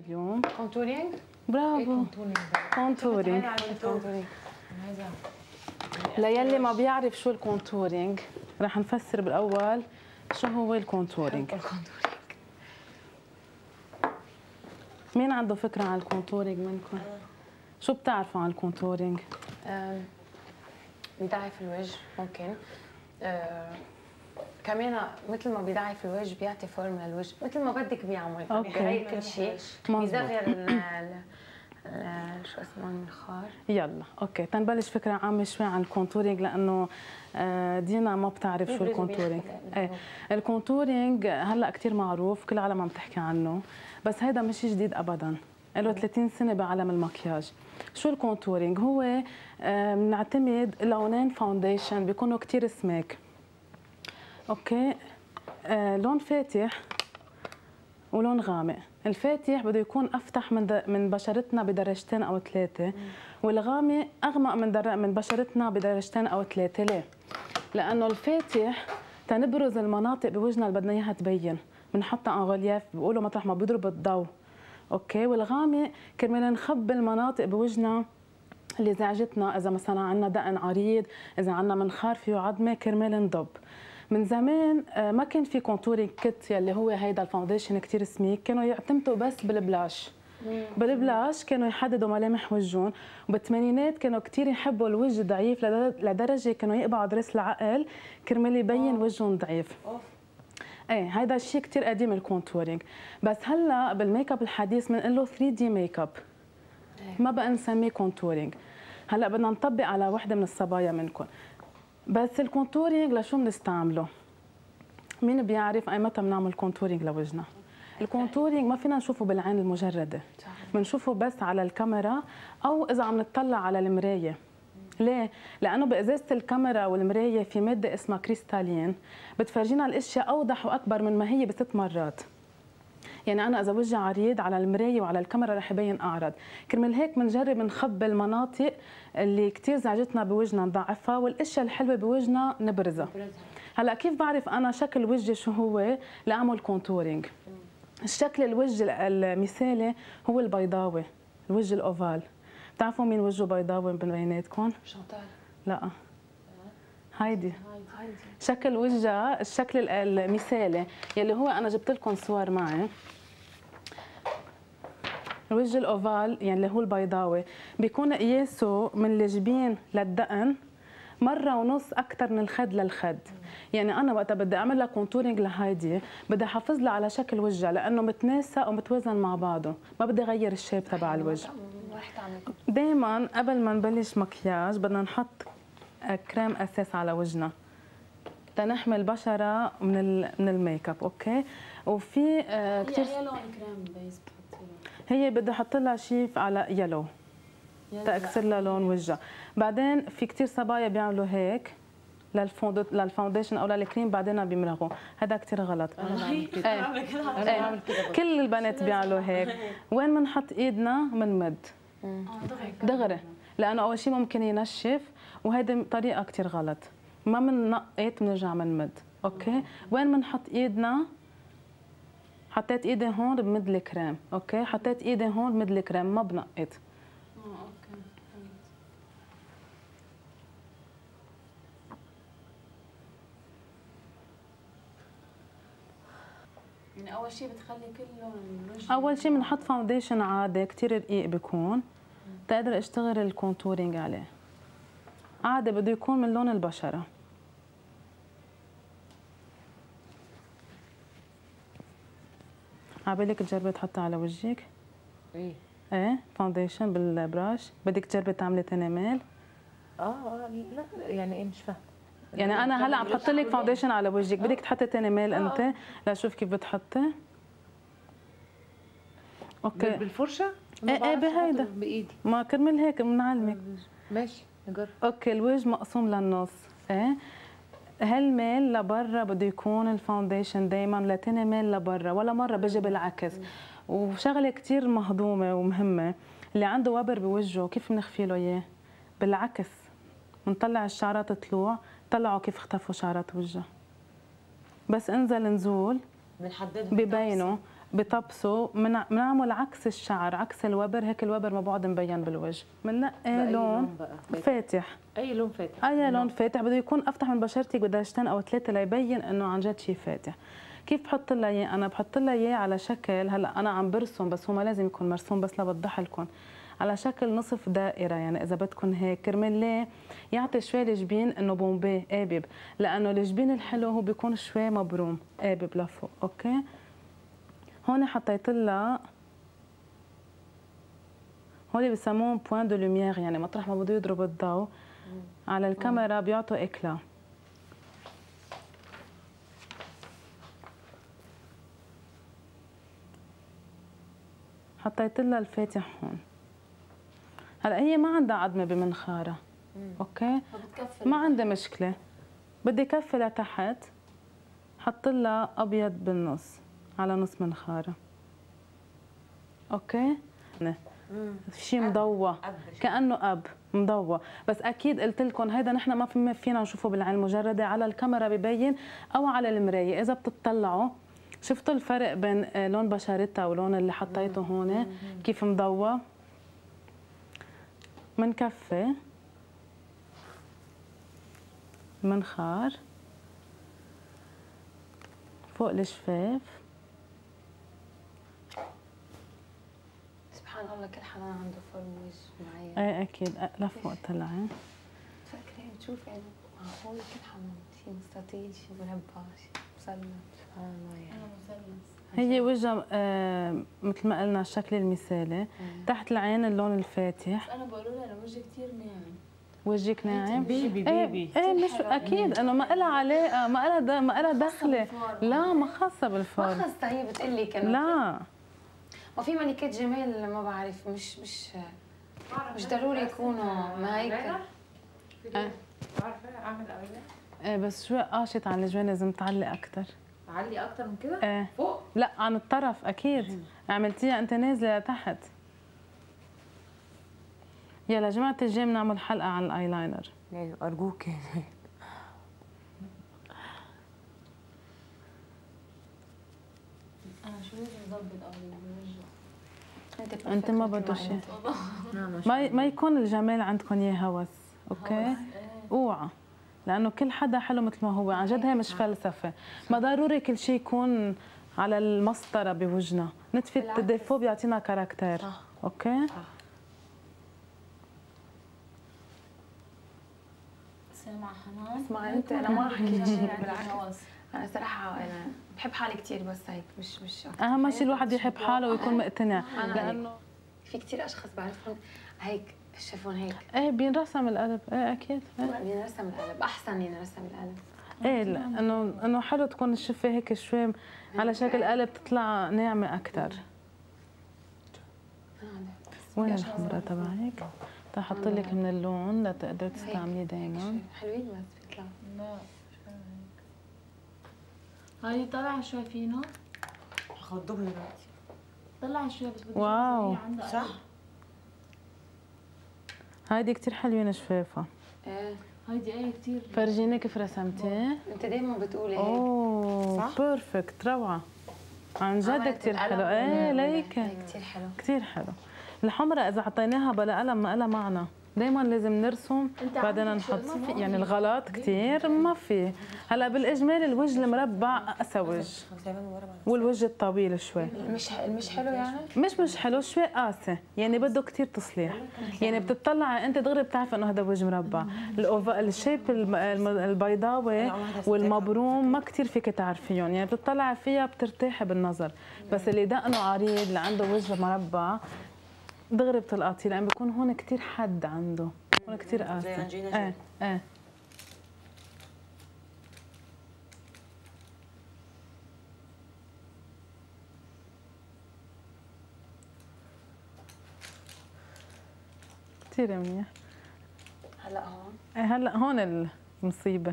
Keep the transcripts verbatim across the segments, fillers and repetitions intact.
اليوم كونتورينج؟ برافو كونتورينج. ليلي ما بيعرف شو الكونتورينج رح نفسر بالاول شو هو الكونتورينج. مين عنده فكره عن الكونتورينج منكم؟ شو بتعرفوا عن الكونتورينج؟ بيضعف الوجه ممكن. أه كمان مثل ما بيضعف الوجه بيعطي فورم للوجه مثل ما بدك بيعمل. بيغير كل شيء، بيصغر شو اسمه المنخار. يلا اوكي تنبلش فكره عامه شوي عن الكونتورينج لانه دينا ما بتعرف شو الكونتورينج. ايه الكونتورينج هلا كثير معروف، كل العالم عم تحكي عنه، بس هيدا مش جديد ابدا، له ثلاثين سنه بعالم المكياج. شو الكونتورينج؟ هو بنعتمد لونين فاونديشن بيكونوا كثير سماك. اوكي آه لون فاتح ولون غامق. الفاتح بده يكون افتح من من بشرتنا بدرجتين او ثلاثه، والغامق اغمق من در... من بشرتنا بدرجتين او ثلاثه. ليه؟ لانه الفاتح تنبرز المناطق بوجهنا اللي بدنا اياها تبين، بنحطها ان غولياف بيقولوا مطرح ما بيضرب الضوء. اوكي والغامق كرمال نخبي المناطق بوجهنا اللي زعجتنا، اذا مثلا عندنا دقن عريض، اذا عندنا منخار فيه عظمه كرمال نضب. من زمان ما كان في كونتورينج كيت يلي هو هيدا الفاونديشن كثير سميك، كانوا يعتمدوا بس بالبلاش. بالبلاش كانوا يحددوا ملامح وجههم، وبالثمانينات كانوا كثير يحبوا الوجه ضعيف لدرجه كانوا يقبعوا ضرس العقل كرمال يبين وجههم ضعيف. ايه هيدا الشيء كثير قديم الكونتورينج، بس هلا بالميك اب الحديث بنقول له ثري دي ميك اب، ما بقى نسميه كونتورينج. هلا بدنا نطبق على وحده من الصبايا منكم. بس الكونتورينج لشو بنستعمله؟ مين بيعرف اي متى بنعمل كونتورينج لوجهنا؟ الكونتورينج ما فينا نشوفه بالعين المجرده، بنشوفه بس على الكاميرا او اذا عم نطلع على المرايه. ليه؟ لانه بازازه الكاميرا والمرايه في ماده اسمها كريستالين بتفرجينا الاشياء اوضح واكبر من ما هي بست مرات. يعني انا اذا وجهي عريض على المرايه وعلى الكاميرا رح يبين اعرض، كرمال هيك بنجرب نخبي المناطق اللي كثير زعجتنا بوجهنا نضعفها، والاشياء الحلوه بوجهنا نبرزها. هلا كيف بعرف انا شكل وجهي شو هو لاعمل كونتورينج؟ الشكل الوجه المثالي هو البيضاوي، الوجه الاوفال. بتعرفوا مين وجهه بيضاوي من بيناتكم؟ شانتال. لا هايدي. شكل وجهها الشكل المثالي يلي هو انا جبت لكم صور معي. الوجه الاوفال يعني اللي هو البيضاوي بيكون قياسه من الجبين للدقن مره ونص اكثر من الخد للخد. يعني انا وقتها بدي اعمل لها كونتورينج لهيدي بدي احافظ لها على شكل وجهها لانه متناسق ومتوازن مع بعضه، ما بدي اغير الشيب تبع الوجه. دائما قبل ما نبلش مكياج بدنا نحط كريم اساس على وجهنا تنحمي البشره من من الميك اب. اوكي وفي آه كثير هي لون كريم بيس بتحطي هي بدي احط لها شيء على يلو تاكسر لها لون وجهها. بعدين في كثير صبايا بيعملوا هيك للفاونديشن او للكريم بعدين بيمرغوا، هذا كثير غلط. انا بعمل كده. ايه. ايه. كل البنات بيعملوا هيك. وين بنحط ايدنا بنمد دغري، لانه اول شيء ممكن ينشف وهيدي طريقه كثير غلط. ما بننقط بنرجع بنمد. اوكي وين بنحط ايدنا؟ حطيت ايدي هون بمد الكريم. اوكي حطيت ايدي هون بمد الكريم، ما بنقط. يعني اول شيء بتخلي كل لون الوجه. اول شيء بنحط فاونديشن عادي كثير رقيق بيكون تقدر اشتغل الكونتورينج عليه. عادي بده يكون من لون البشره. عبالك تجربي تحطها على وجهك؟ ايه ايه فاونديشن بالبراش. بدك تجربي تعملي تنميل؟ اه لا يعني ايه مش فاهمه. يعني انا هلا عم بحط لك فاونديشن على وجهك، بدك تحطي تنميل انت؟ لشوف كيف بتحطي. اوكي بالفرشه؟ ايه ايه بهيدا بايدي. ما كرمال هيك بنعلمك. ماشي نجرب. اوكي الوجه مقسوم للنص. ايه هالميل لبرا بده يكون الفاونديشن دائما لتاني ميل لبرا، ولا مره بيجي بالعكس. وشغله كثير مهضومه ومهمه، اللي عنده وبر بوجهه كيف بنخفي له اياه؟ بالعكس بنطلع الشعرات تطلع، طلعوا كيف اختفوا شعرات وجهه. بس انزل نزول بنحددهم ببينوا بطبسه بنعمل عكس الشعر، عكس الوبر، هيك الوبر ما بقعد مبين بالوجه. بننقي لون فاتح. اي لون فاتح؟ اي لون فاتح، بده يكون افتح من بشرتك بدرجتين او ثلاثه ليبين انه عن جد شيء فاتح. كيف بحط لها اياه؟ انا بحط لها اياه على شكل، هلا انا عم برسم بس هو ما لازم يكون مرسوم، بس لبوضح لكم على شكل نصف دائره، يعني اذا بدكم هيك كرمال ليه يعطي شوي الجبين انه بومبي قابب، لانه الجبين الحلو هو بيكون شوي مبروم قابب لفوق. اوكي، هون حطيت لها، هول بسموهم بوين دو لوميير، يعني مطرح ما بده يضرب الضوء على الكاميرا بيعطوا اكلا. حطيت لها الفاتح هون. هلا هي ما عندها عظمه بمنخارها، اوكي؟ ما عندها مشكله. بدي كفي لتحت، حط لها ابيض بالنص على نص منخارها. اوكي؟ شيء مضوى كانه اب مضوى، بس اكيد قلت لكم هيدا نحن ما فينا نشوفه بالعين المجرده، على الكاميرا ببين او على المرايه. اذا بتطلعوا شفتوا الفرق بين لون بشرتها ولون اللي حطيته هون كيف مضوى؟ منكفي منخار فوق الشفاف. سبحان الله كل حدا عنده فورم وجه معين. ايه اكيد لفوق طلعي. فكري بتشوفي انه معقول كل حدا شيء مستطيل، شيء مربع، شيء مثلث. سبحان الله يعني. انا مثلث. هي وجهها آه مثل ما قلنا الشكل المثالي، مم. تحت العين اللون الفاتح. انا بقول لها انا وجهي كثير ناعم. وجهك ناعم؟ بيبي بيبي ايه, إيه مش اكيد انه ما لها علاقه، ما لها ما لها دخله. لا ما خاصه بالفور. ما خاصة، هي بتقول لك انه لا ما في ملكات جمال، ما بعرف، مش مش مش ضروري يكونوا ما هيك. ايه بعرفه اعمل قويه. ايه بس شوي قاشط على الجوانب، لازم تعلي اكثر. اعلي اكثر من كده؟ ايه فوق؟ لا عن الطرف اكيد. عملتيها انت نازله لتحت. يلا جماعه الجاي بنعمل حلقه عن الايلاينر. ارجوك. انا شو لازم اضبط قوي بالوجه؟ انت انت ما بده شيء. ما ما يكون الجمال عندكم اياه هوس، اوكي؟ اوعى، لانه كل حدا حلو مثل ما هو، عن جد هي مش فلسفه، ما ضروري كل شيء يكون على المسطره بوجهنا، نتفه الديفو بيعطينا كاركتير، اوكي؟ سامعة حنان؟ اسمعي انت، انا ما احكي شيء بالعكس، انا صراحه انا بحب حالي كثير، بس هيك مش مش اهم شيء الواحد يحب حاله ويكون مقتنع، لانه في كثير اشخاص بعرفهم هيك شافون هيك. ايه بينرسم القلب، ايه اكيد إيه. بينرسم القلب، احسن ينرسم القلب. ايه انه انه حلو تكون الشفه هيك شوي على شكل قلب، تطلع ناعمه اكثر. وين الحمراء تبعك؟ تحط لك من اللون لتقدر تستعمليه دائما. حلوين بس بيطلعوا. لا هاي طلع شوي فينا. هخضبها دلوقتي. طلع شوي بس بدي واو صح. هايدي كثير حلوين شفافها. ايه هايدي ايه كثير. فرجيني كيف رسمتيه. انت دائما بتقولي هيك. اوه صح؟ بيرفكت، روعه عن جد كثير حلو. ايه ليك كثير حلو كثير حلو. الحمراء اذا حطيناها بلا قلم ما لها معنى، دائما لازم نرسم بعدين نحط، يعني الغلط كثير ما في. هلا بالاجمال الوجه المربع اقسى وجه والوجه الطويل شوي مش مش حلو يعني؟ مش مش حلو، شوي قاسي، يعني بده كثير تصليح. يعني بتطلعي انت دغري بتعرفي انه هذا وجه مربع. الاوفا الشيب البيضاوي والمبروم ما كثير فيك تعرفيهم، يعني بتطلعي فيها بترتاحي بالنظر، بس اللي دقنه عريض اللي عنده وجه مربع دغري بتلقطيه، لان بيكون هون كثير حد عنده، هون كثير قاسي. ايه ايه كثير منيح. هلا هون ايه هلا هون المصيبه.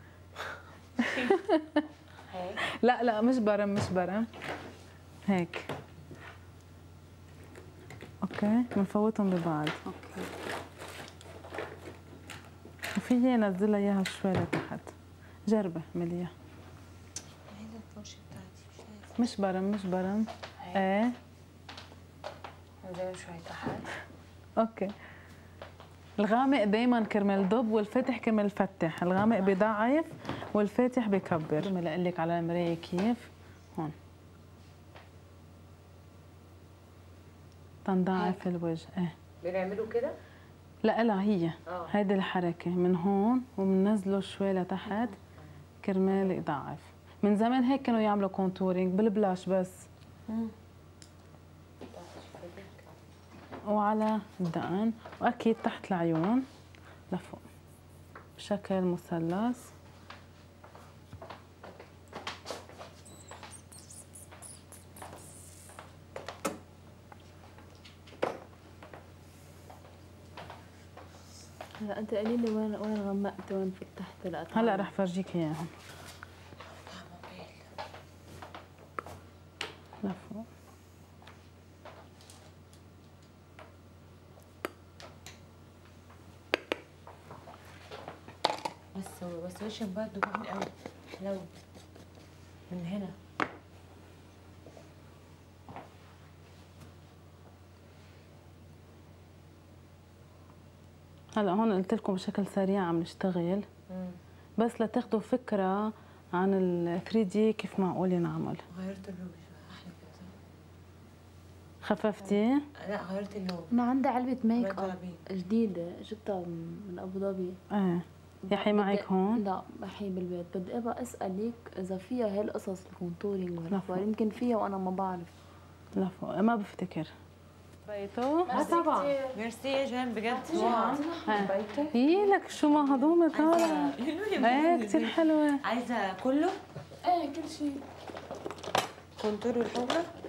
هيك؟ لا لا مش برم مش برم، هيك اوكي، بنفوتهم ببعض. اوكي. وفي نزلها اياها شوي لتحت، جربي اعمليها. هيدا الفرشه بتاعتي مش برم مش برم. ايه نزل شوي تحت. اوكي. الغامق دايما كرمال ضب والفاتح كرمال فتح، الغامق بضعف والفاتح بكبر. بدي اقول لك على المرايه كيف هون تنضعف الوجه. ايه بنعمله كده؟ لا لا هي اه هيدي الحركه من هون وبننزله شوي لتحت كرمال يضعف. من زمان هيك كانوا يعملوا كونتورينج بالبلاش بس. مم. وعلى الدقن واكيد تحت العيون لفوق بشكل مثلث. هلا انت قولي لي وين وين غمقت وين فتحت القطعه. هلا رح فرجيك اياهم. لفوق. بس بس وشك برضه جميل قوي حلو من هنا. هلا هون قلت لكم بشكل سريع عم نشتغل بس لتاخذوا فكره عن ال ثري دي كيف معقول ينعمل. غيرت اللون احلى كده. خففتي؟ لا غيرت اللون. انا عندي علبه ميك اب جديده جبتها من ابو ظبي. ايه يحيى معك هون؟ لا بحي بالبيت. بدي ابغى اسالك اذا فيها هي القصص الكونتورينج والحوار، يمكن فيها وانا ما بعرف. لا فوق ما بفتكر. بيتو؟ اه طبعا. ميرسي يا جان بجد. هي لك شو مهضومه طالعه. ايه كثير حلوه. عايزه كله؟ ايه كل شيء. كونتور والحبره؟